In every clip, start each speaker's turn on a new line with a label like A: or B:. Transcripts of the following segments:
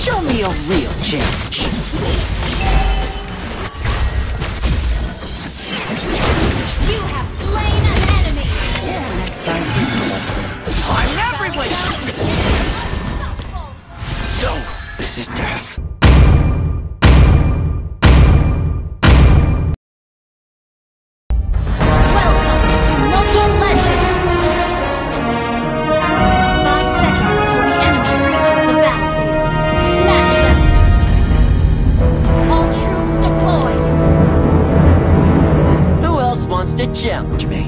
A: Show me a real change.
B: You have slain an enemy!
A: Yeah, next time. I'm everywhere! So, this is death.
B: Welcome to Mobile Legends! 5 seconds till the enemy reaches the battlefield. Smash them! All troops deployed!
A: Who else wants to challenge me?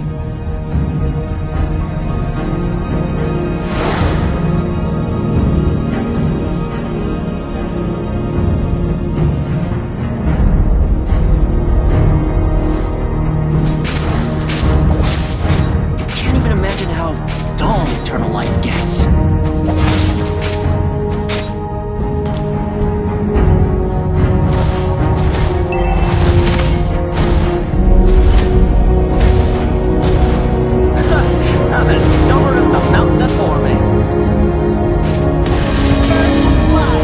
A: Can't even imagine how dull eternal life gets. I'm as stubborn as the mountain before me.
B: First blood!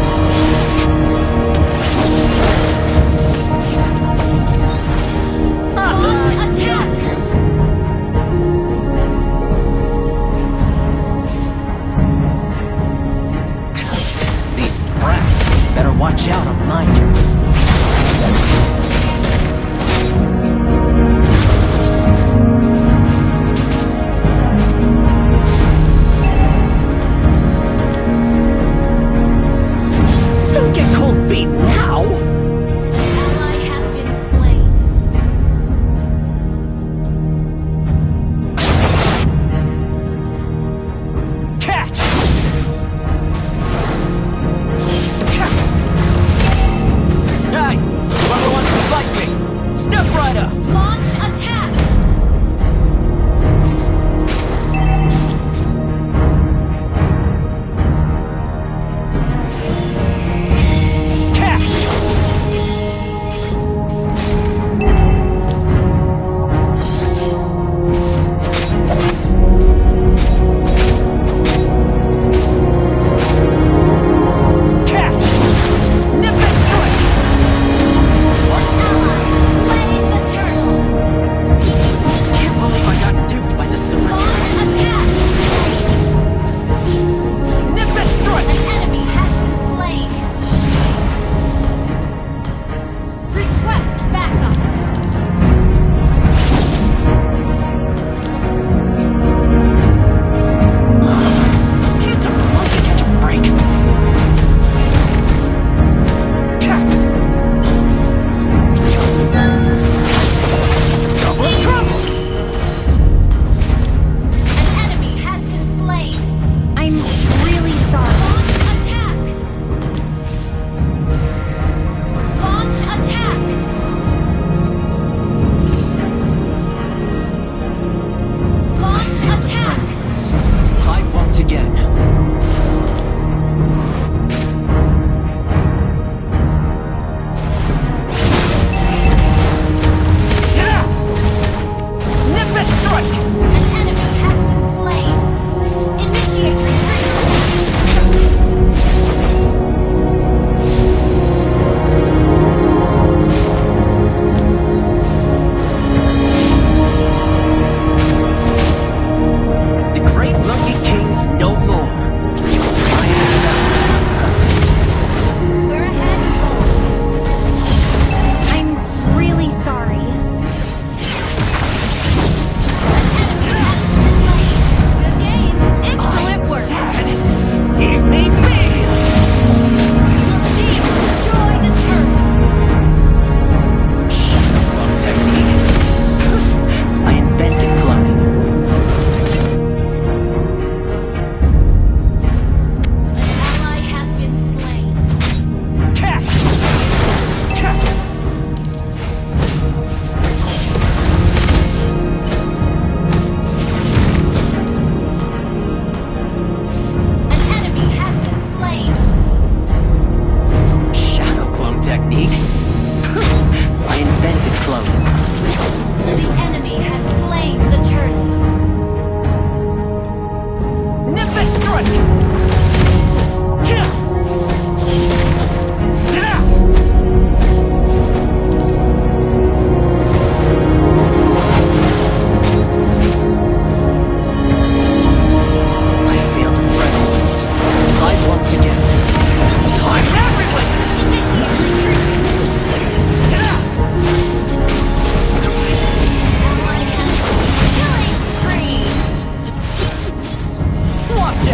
B: Launch attack!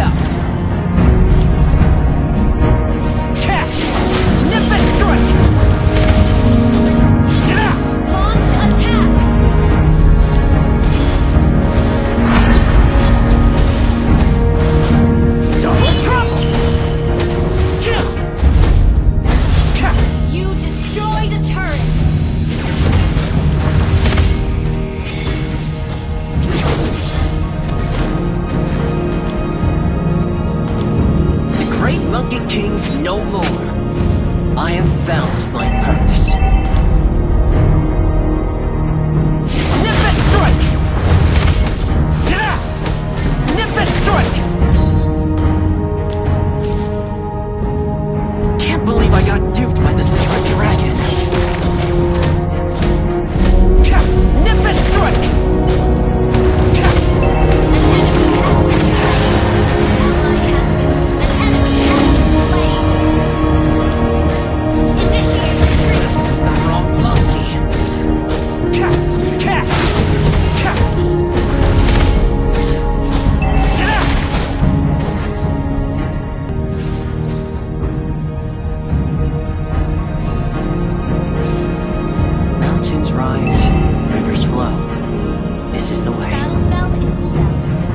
A: out! Catch! Nimbus strike! Get out!
B: Launch attack!
A: Double trouble! Kill! Catch!
B: You destroyed a turret!
A: The Great Monkey King's no more. I have found my purpose. Nimbus strike! Get out! Nimbus strike! Can't believe I got duped by the Silver Dragon. Cap! Nimbus strike! Cap!
B: An enemy has been slain. Initiate retreat.
A: The wrong monkey. Cap! Cap! Cap! Get out! Mountains rise, rivers flow. This is the way.
B: Battle spell in cooldown.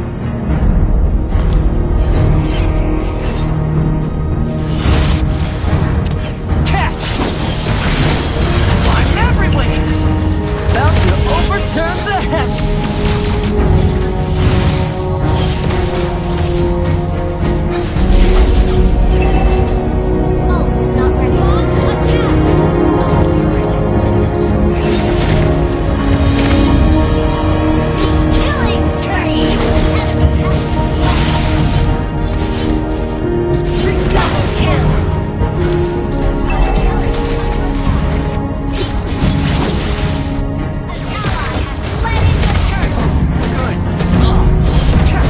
A: Catch! I'm everywhere! About to overturn the heavens!
B: Ult is not ready. Launch attack! Our turret has been destroyed. Killing spree! An enemy has been slain. Double kill! Our turret is under attack. An ally has slain the turtle.
A: Good stuff! Catch!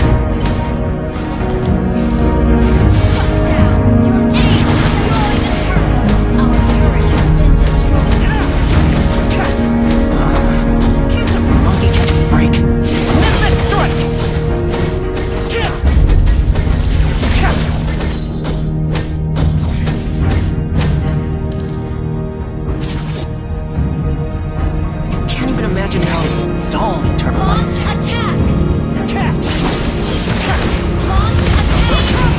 B: Shut down! Your team destroyed a turret! Our turret has been destroyed.
A: Get out! Catch! Can't a monkey catch a break? Nimbus strike! Kill! Catch! Can't even imagine how dull eternal life
B: Launch
A: is.
B: attack!
A: Catch! Catch!
B: Launch attack!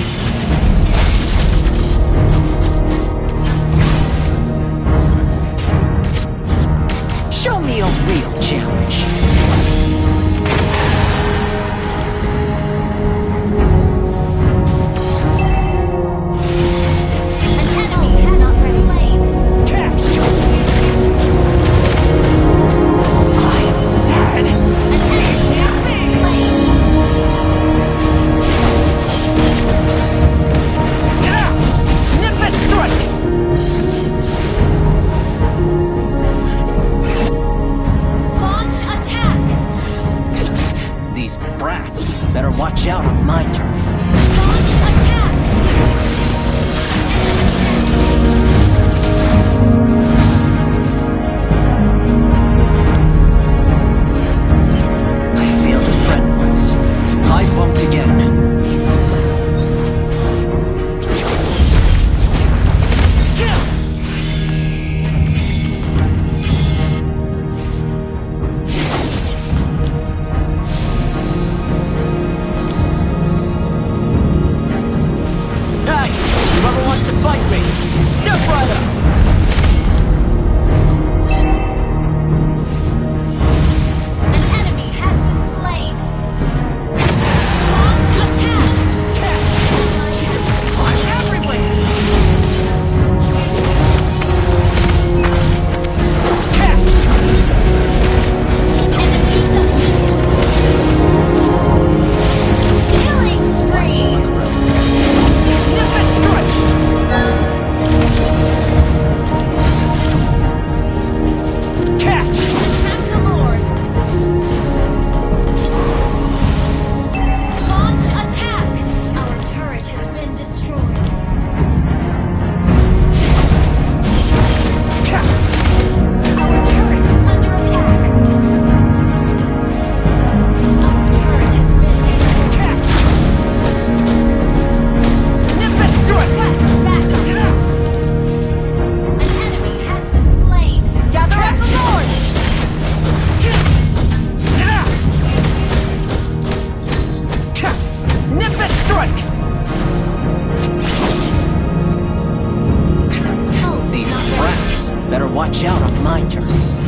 A: Show me a real challenge.
B: An enemy has not been slain.
A: Catch! I am sad.
B: An enemy has been slain.
A: Get out! Nimbus strike!
B: Launch attack!
A: These brats better watch out on my turf.
B: Launch attack!
A: I failed a friend once. I won't again. Kill! watch out on my turn.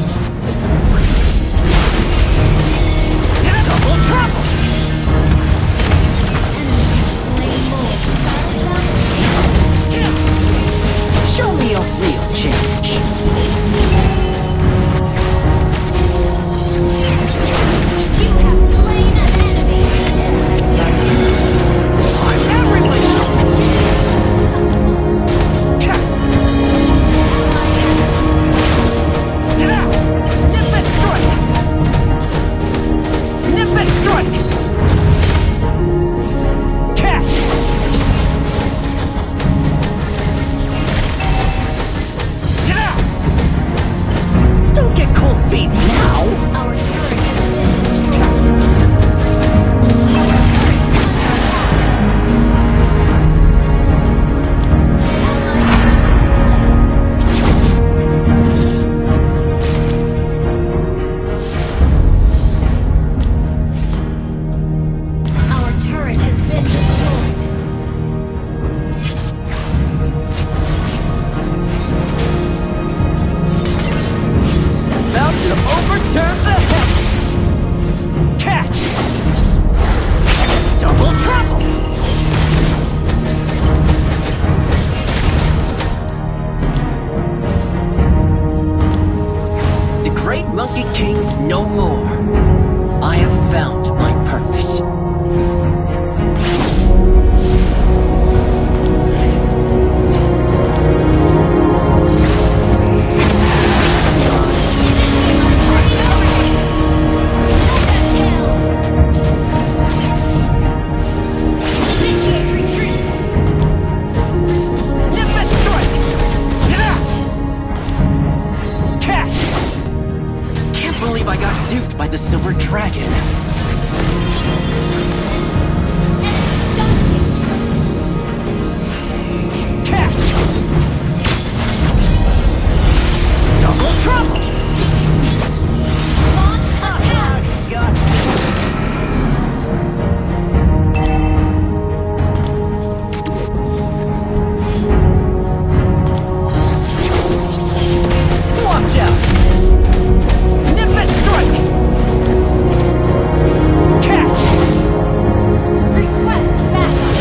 A: Double trouble! Show me a real challenge.
B: You have slain an enemy.
A: I'm everywhere! Get out! Nimbus strike! Nimbus strike! Catch! Get out! Don't get cold feet now!
B: Our turret has been destroyed. Our turret is Our turret has been destroyed.
A: About to overturn the heavens! Catch! Double trouble! The Great Monkey King's no more. I have found my purpose.
B: Initiate retreat.
A: Nimbus strike! Get out! Catch! Can't believe I got duped by the Silver Dragon. Catch! Double trouble!
B: Launch attack.
A: Got Watch out! Nimbus strike! Catch!
B: Request backup.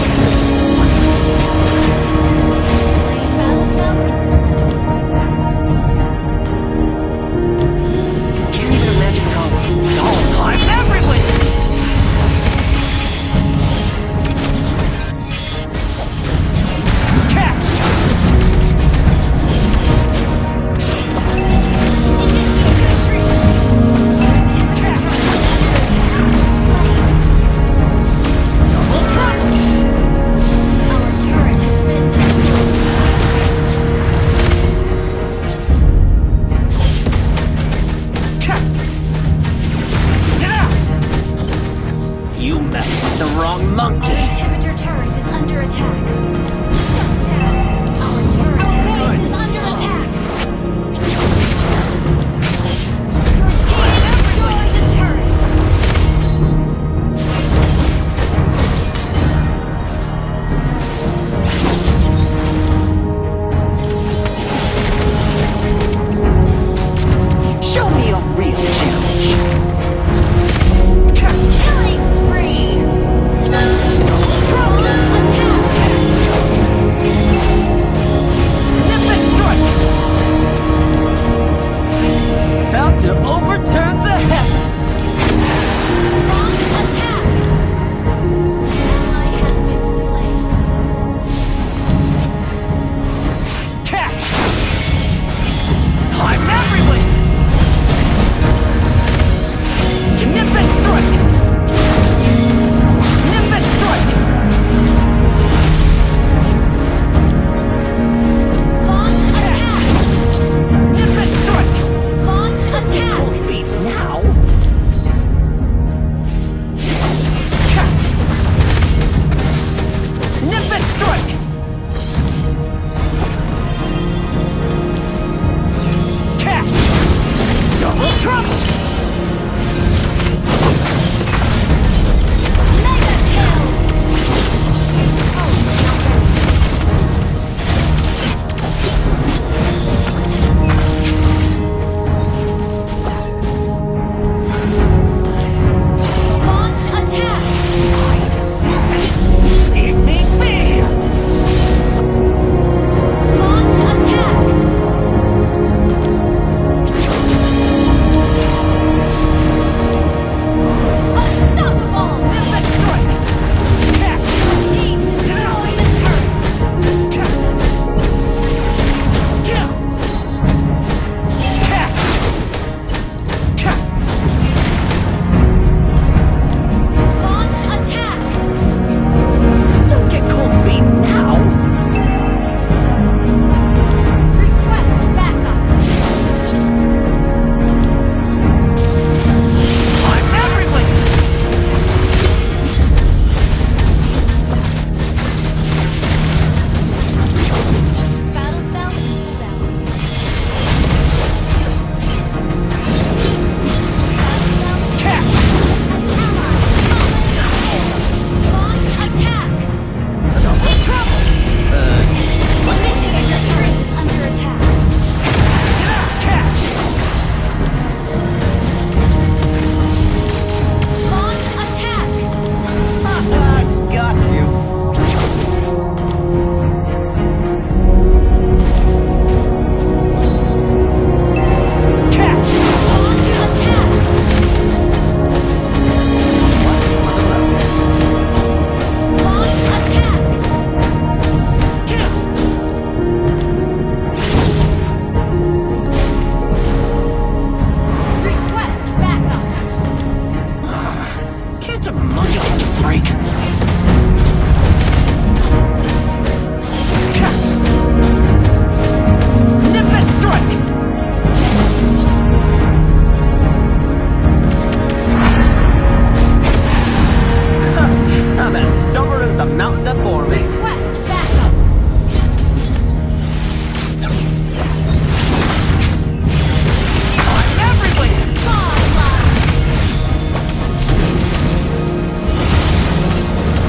B: Slain Battle Falcon.
A: Can't even imagine how dull I'm everywhere! Catch!
B: Initiate retreat.
A: Catch! Double trouble!
B: Our turret has been destroyed.
A: Catch! Get out! You messed with the wrong
B: Our
A: monkey!
B: inhibitor turret is under attack. Shut down. Our turret base is under attack. Your team destroyed a turret.
A: Show me a real challenge! Catch!
B: Killing spree.
A: Double trouble!
B: Attack.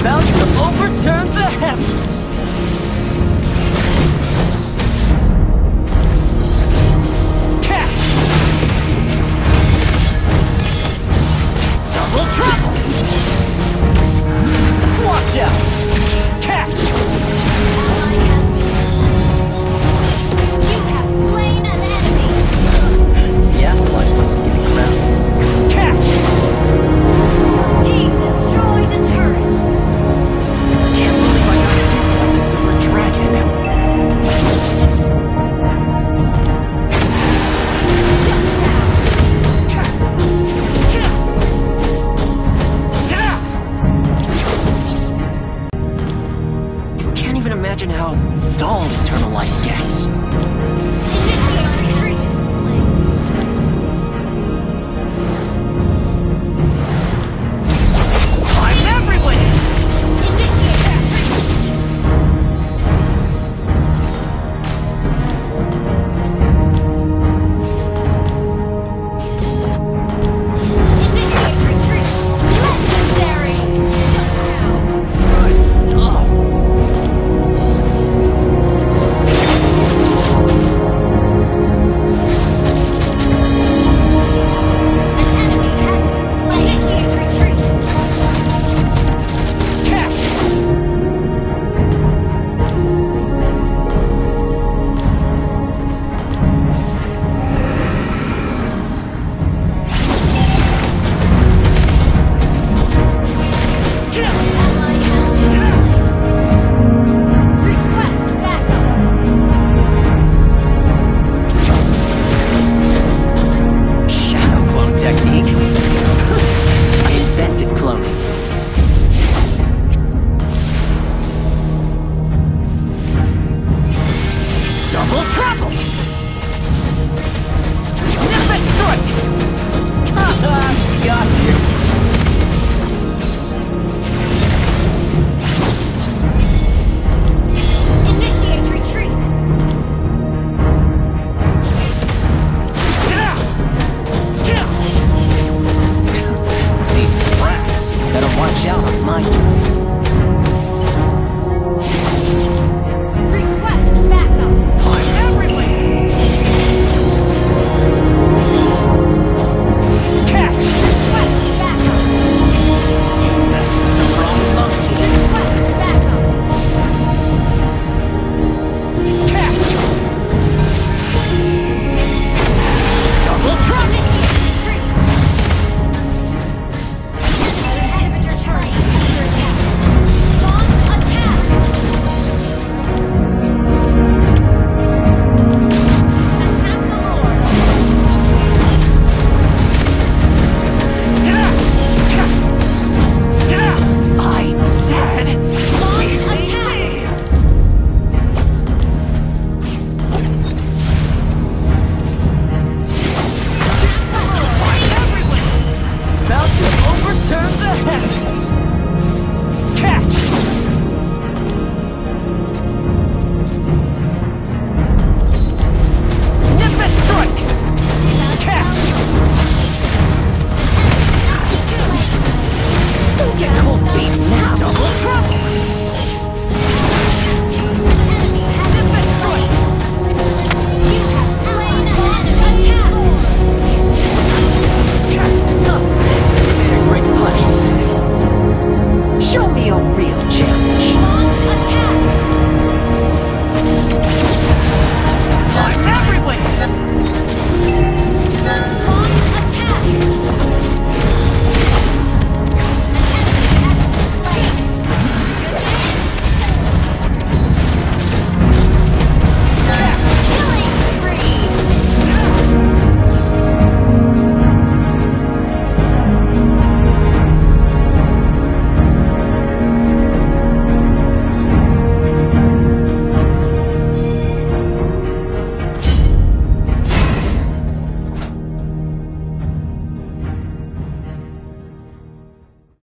A: about to overturn the heavens! Catch! Double trouble! Watch out! Catch!
B: Ally has been slain. You have slain an enemy.
A: The Afterlife must be getting around. Catch!
B: Your team destroyed a turret.
A: Can't believe I got duped by the Silver Dragon. Can't even imagine how dull Eternal Life gets.